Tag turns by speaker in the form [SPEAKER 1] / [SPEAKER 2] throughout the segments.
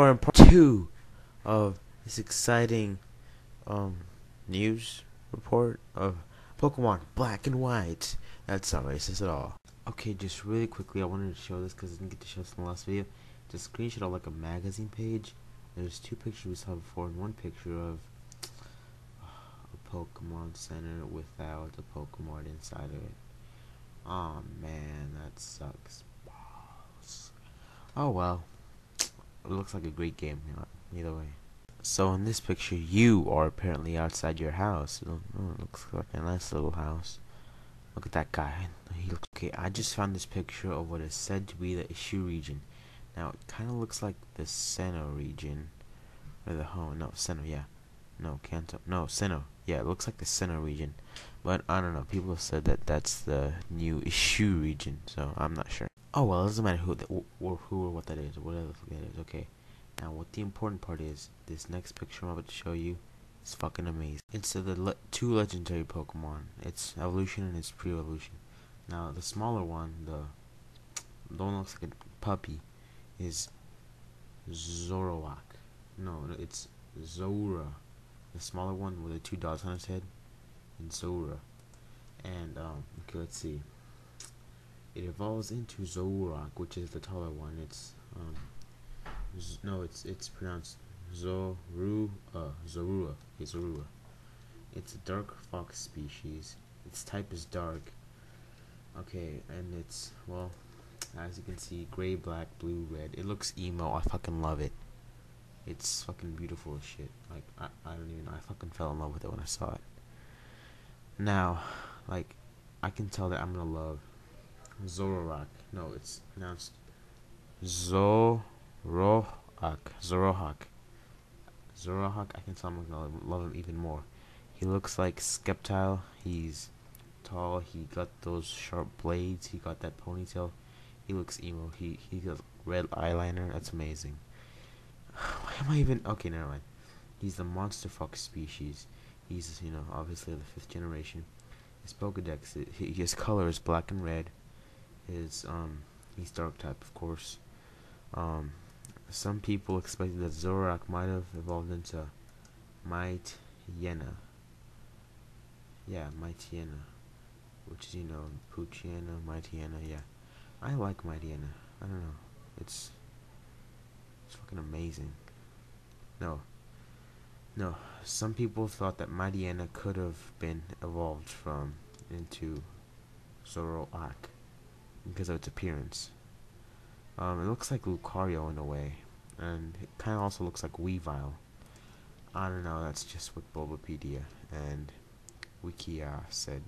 [SPEAKER 1] are in part 2 of this exciting news report of Pokemon Black and White. That's not racist at all. Okay, just really quickly, I wanted to show this because I didn't get to show this in the last video. Just a screenshot of like a magazine page. There's two pictures we saw before, and one picture of a Pokemon Center without a Pokemon inside of it. Oh man, that sucks balls. Oh well, it looks like a great game, either way. So in this picture, you are apparently outside your house. It looks like a nice little house. Look at that guy. Okay, I just found this picture of what is said to be the Issue region. Now, it kind of looks like the Sinnoh region. Or the Sinnoh, yeah. No, Kanto. No, Sinnoh. Yeah, it looks like the Sinnoh region. But, I don't know. People have said that that's the new Issue region. So, I'm not sure. Oh, well, it doesn't matter who or what that is. Or whatever the fuck that is. Okay. Now, what the important part is, this next picture I'm about to show you is fucking amazing. It's the two legendary Pokemon. It's evolution and it's pre-evolution. Now, the smaller one, the one that looks like a puppy, is Zoroark. No, it's Zora. The smaller one with the two dots on its head, and Zora. And okay, let's see. It evolves into Zoroark, which is the taller one. It's it's pronounced Zorua. Zorua. Okay, Zorua. It's a dark fox species. Its type is dark. Okay, and it's, well, as you can see, gray, black, blue, red. It looks emo. I fucking love it. It's fucking beautiful as shit. Like, I don't even know. I fucking fell in love with it when I saw it. Now, like, I can tell that I'm gonna love Zoroark. No, it's pronounced Zoroark. Zoroark. I can tell I'm gonna love him even more. He looks like Sceptile. He's tall. He got those sharp blades. He got that ponytail. He looks emo. He got red eyeliner. That's amazing. Why am I even? Okay, never mind. He's the monster fox species. He's, obviously the 5th generation. His Pokedex, his color is black and red. He's dark type, of course. Some people expected that Zoroark might have evolved into Mightyena. Yeah, Mightyena. Which is, Poochyena, Mightyena, yeah. I like Mightyena. I don't know. It's fucking amazing. No. Some people thought that Mightyena could have been evolved into Zoroark because of its appearance. It looks like Lucario in a way, and it kind of also looks like Weavile. I don't know. That's just what Bulbapedia and Wikia said.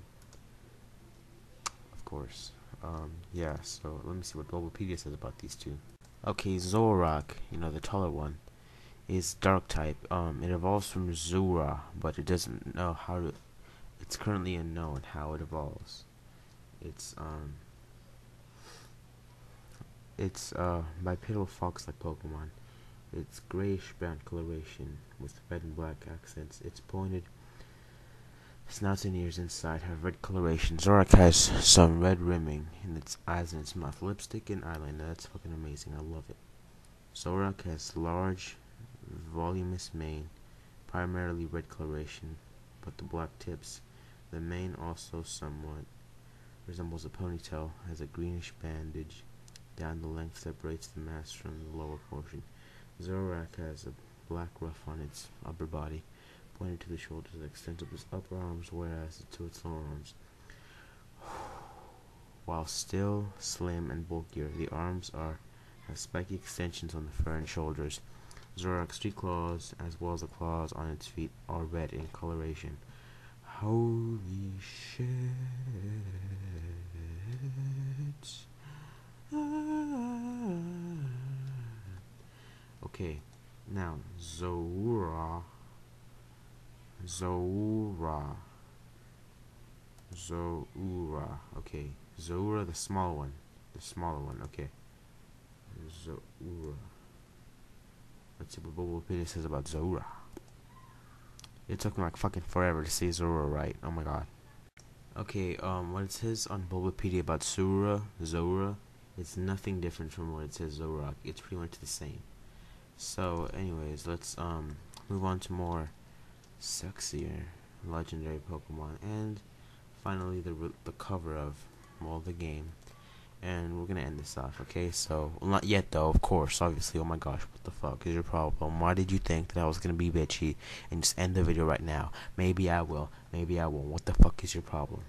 [SPEAKER 1] Of course. Yeah. So let me see what Bulbapedia says about these two. Okay, Zoroark, the taller one, is dark type. It evolves from Zora, but it doesn't know how to. It's currently unknown how it evolves. It's bipedal fox-like Pokemon. It's grayish brown coloration with red and black accents. It's pointed. Snouts and ears inside have red coloration. Zoroark has some red rimming in its eyes and its mouth. Lipstick and eyeliner. That's fucking amazing. I love it. Zoroark has large, voluminous mane, primarily red coloration, but the black tips. The mane also somewhat resembles a ponytail, has a greenish bandage down the length separates the mass from the lower portion. Zoroark has a black ruff on its upper body, pointing to the shoulders that extend to its upper arms, whereas to its lower arms. While still slim and bulkier, the arms have spiky extensions on the fur and shoulders. Zoroark's 3 claws, as well as the claws on its feet, are red in coloration. Holy shit. Okay, now Zora. Okay, Zora, the smaller one. Okay. Zora. Let's see what Bulbapedia says about Zora. It took me like fucking forever to say Zora right. Oh my god. Okay, what it says on Bulbapedia about Zora, it's nothing different from what it says Zoroark. It's pretty much the same. So, anyways, let's move on to more sexier legendary Pokemon, and finally the cover of the game. And we're gonna end this off, okay? So, well, not yet though, of course, obviously. Oh my gosh, what the fuck is your problem? Why did you think that I was gonna be bitchy and just end the video right now? Maybe I will, maybe I won't. What the fuck is your problem?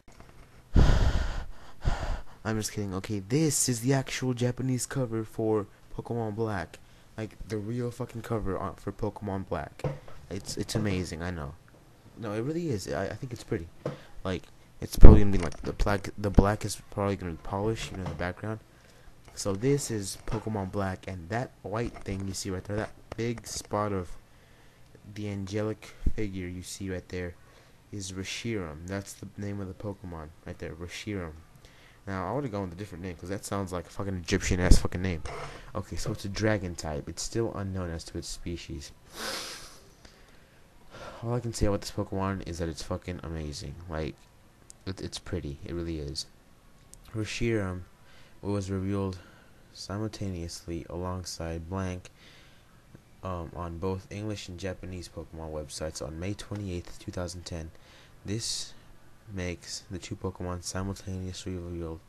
[SPEAKER 1] I'm just kidding. Okay, this is the actual Japanese cover for Pokemon Black, like the real fucking cover for Pokemon Black. It's amazing. I know. No, it really is. I think it's pretty. Like, it's probably gonna be like the black is probably gonna be polished, in the background. So this is Pokemon Black, and that white thing you see right there, that big spot of the angelic figure you see right there, is Reshiram. That's the name of the Pokemon right there, Reshiram. Now I would have gone with a different name because that sounds like a fucking Egyptian ass fucking name. Okay, so it's a dragon type. It's still unknown as to its species. All I can say about this Pokemon is that it's fucking amazing. Like, it's pretty. It really is. Reshiram was revealed simultaneously alongside Blank on both English and Japanese Pokemon websites on May 28th, 2010. This makes the two Pokemon simultaneously revealed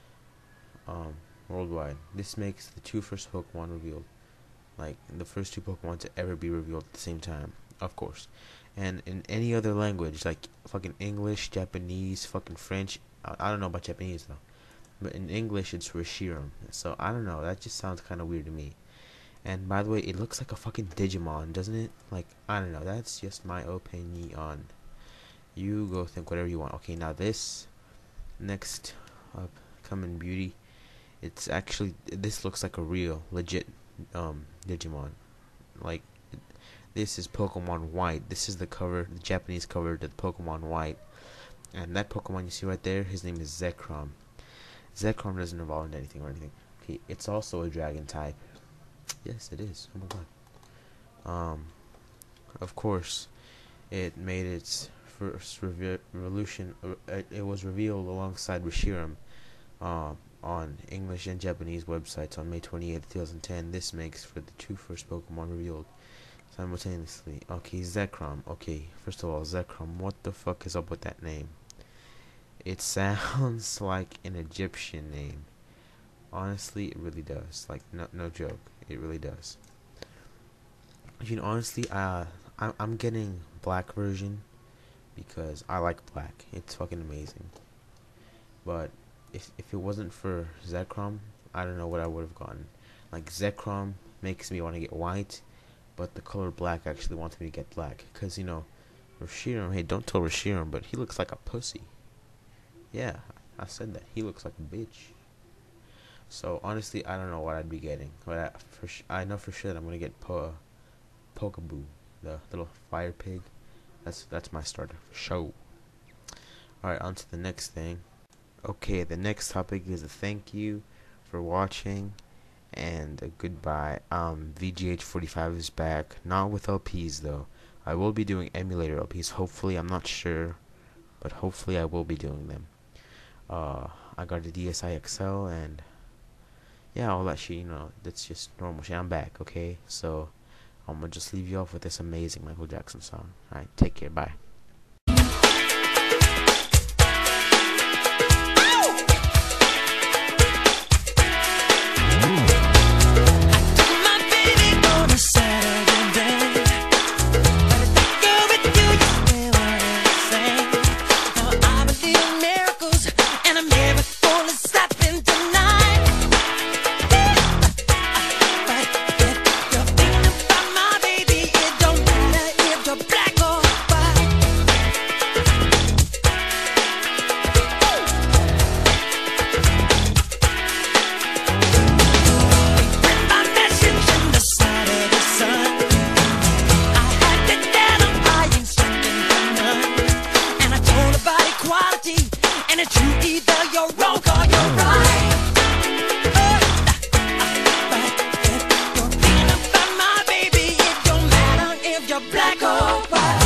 [SPEAKER 1] worldwide. This makes the two first Pokemon revealed, like the first two Pokemon to ever be revealed at the same time, of course. And in any other language, like fucking English, Japanese, fucking French, I don't know about Japanese though, but in English it's Reshiram. So I don't know, that just sounds kind of weird to me. And by the way, it looks like a fucking Digimon, doesn't it? Like, I don't know, that's just my opinion. You go think whatever you want. Okay, now this next upcoming beauty, it's actually, this looks like a real legit Digimon. Like, this is Pokemon White. This is the cover, the Japanese cover to Pokemon White. And that Pokemon you see right there, his name is Zekrom. Zekrom doesn't evolve into anything or anything. Okay, it's also a dragon type. Yes, it is. Oh my god. Of course, it made its first revolution. It was revealed alongside Reshiram on English and Japanese websites on May 28th, 2010. This makes for the two first Pokemon revealed simultaneously. Okay, Zekrom. Okay, first of all, Zekrom. What the fuck is up with that name? It sounds like an Egyptian name. Honestly, it really does. Like, no joke. It really does. Honestly, I'm getting black version because I like black. It's fucking amazing. But if it wasn't for Zekrom, I don't know what I would have gotten. Like, Zekrom makes me want to get white, but the color black actually wants me to get black. Because, Reshiram, hey, don't tell Reshiram, but he looks like a pussy. Yeah, I said that. He looks like a bitch. So, honestly, I don't know what I'd be getting. But I know for sure that I'm going to get Pokaboo, the little fire pig. That's my starter for sure. Alright, on to the next thing. Okay, the next topic is a thank you for watching and a goodbye. VGH45 is back, not with LPs though. I will be doing emulator LPs, hopefully. I'm not sure, but hopefully I will be doing them. I got a DSi XL and yeah, all that shit, that's just normal shit. I'm back, okay? So I'm gonna just leave you off with this amazing Michael Jackson song. Alright, take care, bye.
[SPEAKER 2] And it's you, either you're wrong or you're right. But if you're thinking about my baby, it don't matter if you're black or white.